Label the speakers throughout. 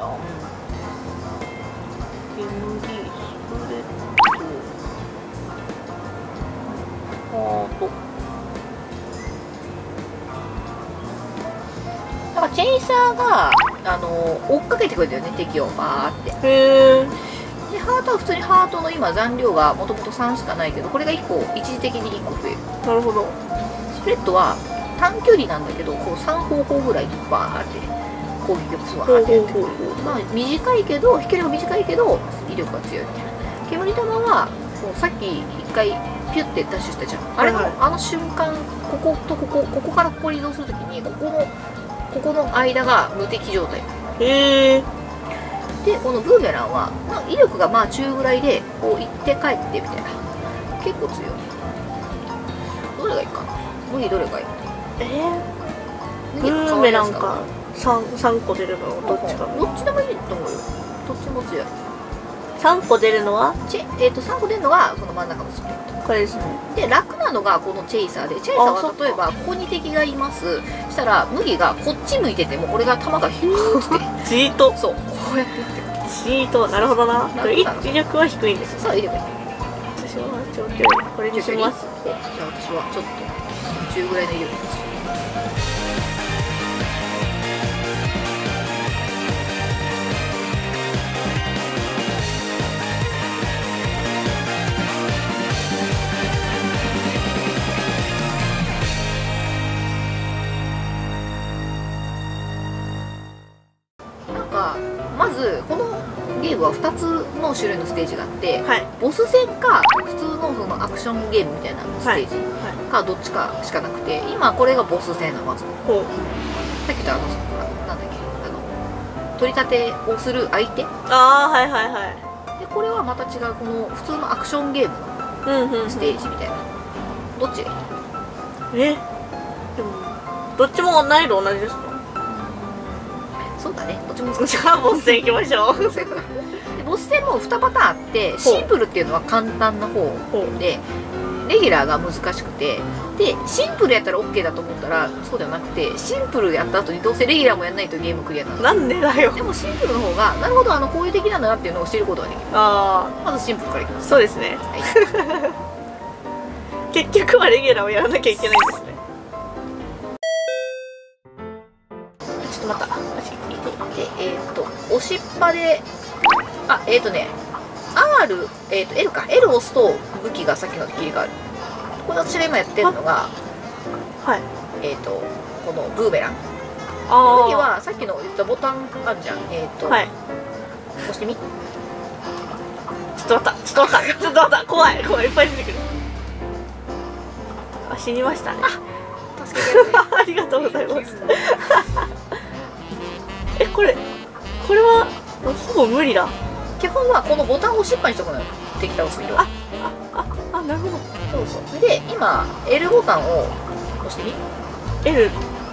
Speaker 1: だ。煙、スプレッド、ハート。なんかチェイサーが追っかけてくれたよね、敵をバーって。
Speaker 2: へえ。
Speaker 1: でハートは普通にハートの今残量がもともと3しかないけど、これが1個一時的に1個増える。
Speaker 2: なるほど。
Speaker 1: スプレッドは短距離なんだけど、こう3方向ぐらいにバーって攻撃をバーってやってくる。まあ短いけど、飛距離は短いけど威力が強いみたいな。煙玉はこうさっき1回ピュッてダッシュしたじゃん。あれの、あの瞬間、こことここからここに移動するときにここの間が無敵状態。
Speaker 2: へえ。
Speaker 1: でこのブーメランは、まあ、威力がまあ中ぐらいでこう行って帰ってみたいな。結構強い。どれがいいかな。麦どれがいい？
Speaker 2: ブーメランか3個出るのどっちか。
Speaker 1: どっちでもいいと思うよ。どっちも強い。
Speaker 2: 3個出るのは
Speaker 1: 3個出るのがその真ん中のスプレッド。これですね。で楽なのがこのチェイサーで、チェイサーは例えばここに敵がいます。したら麦がこっち向いててもこれが弾がヒューって
Speaker 2: じーっと、
Speaker 1: そうこうやって打ってくる。
Speaker 2: じーっと。なるほどな。威力は低いんです。
Speaker 1: そう、威力は
Speaker 2: 私は長距離これにします。
Speaker 1: じゃあ私はちょっと中ぐらいの威力です。まずこのゲームは2つの種類のステージがあって、はい、ボス戦か普通のそのアクションゲームみたいなステージかどっちかしかなくて、今これがボス戦なの。まずさっき言ったなんだっけ、取り立てをする相手。
Speaker 2: ああはいはいはい。
Speaker 1: でこれはまた違う、この普通のアクションゲームのステージみたいな。どっちがいい？
Speaker 2: でもどっちも難易度同じですか？
Speaker 1: そうだね、どっちも難しい。
Speaker 2: じゃあボス戦行きましょう。
Speaker 1: でボス戦も2パターンあって、シンプルっていうのは簡単な方で、レギュラーが難しくて、でシンプルやったら OK だと思ったらそうではなくて、シンプルやった後にどうせレギュラーもやらないとゲームクリアなの。
Speaker 2: なんでだよ。
Speaker 1: でもシンプルの方がなるほど、こういう敵なんだなっていうのを知ることができる。まずシンプルからいきます。
Speaker 2: そうですね、はい、結局はレギュラーをやらなきゃいけないんですね。ちょっと待った。
Speaker 1: で押しっぱでR、L か、L を押すと武器がさっきので切り替わる。これ私が今やってるのが、
Speaker 2: はい、
Speaker 1: このブーメラン。武器はさっきの言ったボタンあるじゃん。はい、押してみ。ちょ
Speaker 2: っと待ったちょっと待った、怖いいっぱい出てくる。あ、死にましたね。
Speaker 1: 助けてるね。
Speaker 2: ありがとうございます。これはほぼ無理だ。
Speaker 1: 基本はこのボタンを押しっぱにしとくのよ、敵倒す色。
Speaker 2: なるほど。
Speaker 1: そうで今 L ボタンを押してみ。 L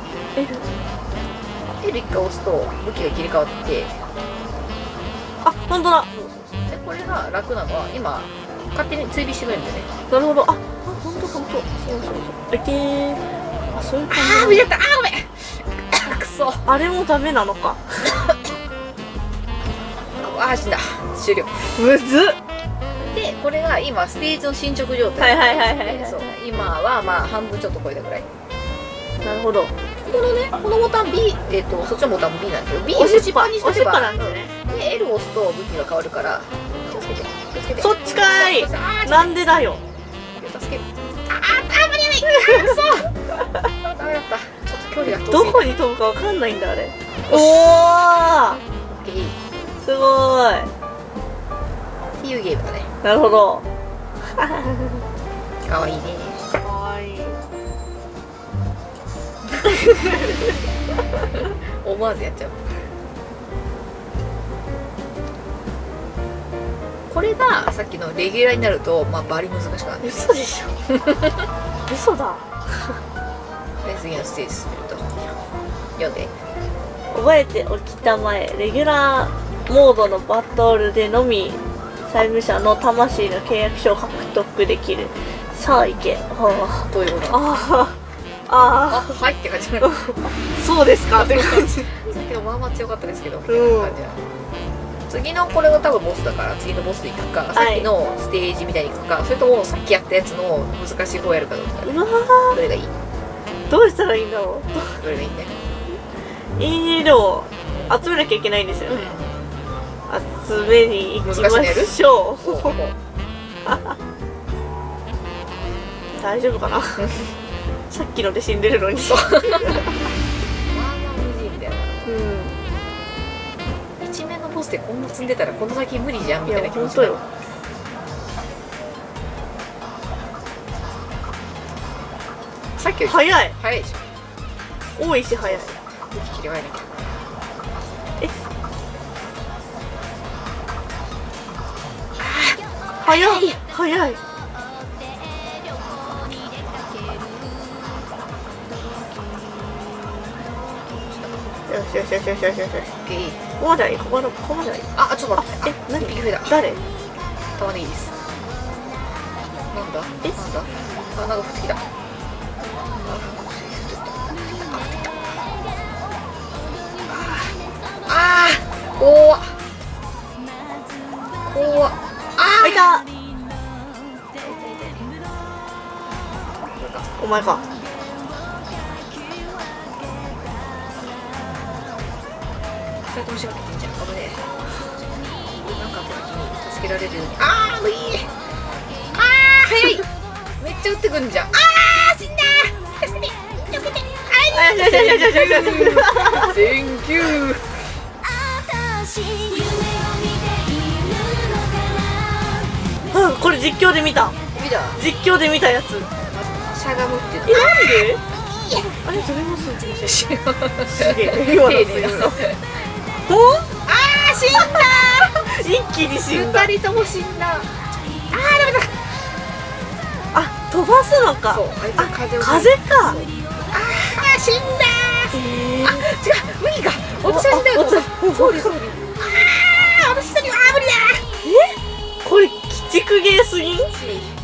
Speaker 1: 一回押すと武器が切り替わって、
Speaker 2: 本当だ。
Speaker 1: でこれが楽なのは今勝手に追尾してくれるんだよね。
Speaker 2: なるほど。本当。そうそういう感じ。
Speaker 1: 見ちゃった。ごめん。くそ。
Speaker 2: あれもダメなのか。
Speaker 1: 死んだ。終了。
Speaker 2: むずっ。
Speaker 1: でこれが今ステージの進捗状態。今はまあ半分ちょっと超えたぐらい。
Speaker 2: なるほど。
Speaker 1: このボタン B、そっちのボタン B なんだけど、 B を押しっぱにしとけば、で L を押すと武器が変わるから、気をつけて。
Speaker 2: そっちかーい。なんでだよ。
Speaker 1: 助ける。間に合わない。くそ。ダメだった。ちょっと距離が遠すぎた。
Speaker 2: どこに飛ぶかわかんないんだあれ。おお。すごーい。
Speaker 1: っていうゲームだね。
Speaker 2: なるほど。
Speaker 1: かわいいね。
Speaker 2: かわいい。
Speaker 1: 思わずやっちゃう。これがさっきのレギュラーになると、まあバリ難しくなる。
Speaker 2: 嘘でしょ。嘘だ。
Speaker 1: 次のステージ進めると読んで。
Speaker 2: 覚えておきたまえ、レギュラーモードのバトルでのみ債務者の魂の契約書を獲得できる。さあ行け。
Speaker 1: どういうこと？
Speaker 2: あ
Speaker 1: はいって感じな
Speaker 2: あそうですかって感じ。
Speaker 1: さっきのまあまあ強かったですけどみた
Speaker 2: うん
Speaker 1: いな感じな次のこれが多分ボスだから次のボスでいくか、さっきのステージみたいにいくか、それともさっきやったやつの難しい方やるかどうか、
Speaker 2: うわ
Speaker 1: どれがいい？
Speaker 2: ー、どうしたらいいんだろ
Speaker 1: どれがいいんだよ。
Speaker 2: う。いいの集めなきゃいけないんですよね。集めに行きましょう。
Speaker 1: そう
Speaker 2: 大丈夫かなさっきので死んでるのに。
Speaker 1: まあまあむずいんだよな。
Speaker 2: うん。
Speaker 1: 一面のボスでこんな積んでたらこの先無理じゃんみ
Speaker 2: いや
Speaker 1: たいな気持ち
Speaker 2: 本当よ。
Speaker 1: さっきより
Speaker 2: 早い。
Speaker 1: 早いでしょ。
Speaker 2: 多いし早い。
Speaker 1: 武器切り替えなきゃ。
Speaker 2: 早い早い。よしよしよしよしよしよし。
Speaker 1: いい。
Speaker 2: ここまではいい。ここまではいい。
Speaker 1: あ、ちょっと待って。
Speaker 2: え、何？
Speaker 1: 一匹増えた。
Speaker 2: 誰？
Speaker 1: 玉ねぎです。なんだ？
Speaker 2: え
Speaker 1: なんだ？あ、なんか降ってきた。あー、怖っ。怖っ。あ
Speaker 2: いた。お前か。
Speaker 1: 二人とも仕掛けてんじゃん。危ねえ。なんかあった時に助けられるように。あー、もういい。あー、早い。めっちゃ撃ってくんじゃん。あー、死んだー。助けて、助けて。
Speaker 2: あ、よしよしよしよしよし。
Speaker 1: センキュー。
Speaker 2: うん、これ実況で見た。
Speaker 1: 見た？
Speaker 2: 実況で見たやつ。
Speaker 1: しゃがむって言っ
Speaker 2: え、なんで？あれ、それもすごい。
Speaker 1: て。
Speaker 2: すげえ。今の
Speaker 1: 丁寧な。
Speaker 2: ほん？
Speaker 1: あー、死んだ
Speaker 2: 一気に死ん
Speaker 1: ー。
Speaker 2: だ。
Speaker 1: 二人とも死んだ。あー、ダメだ。
Speaker 2: あ、飛ばすのか。
Speaker 1: そう、あいつ
Speaker 2: あ、
Speaker 1: 風を。
Speaker 2: 風か。
Speaker 1: あー、死んだー。あ、違う、無理か。私は死んだよ。そうです、そうです。あー、私一人は無理だ。
Speaker 2: これ鬼畜ゲーすぎん？
Speaker 1: ー。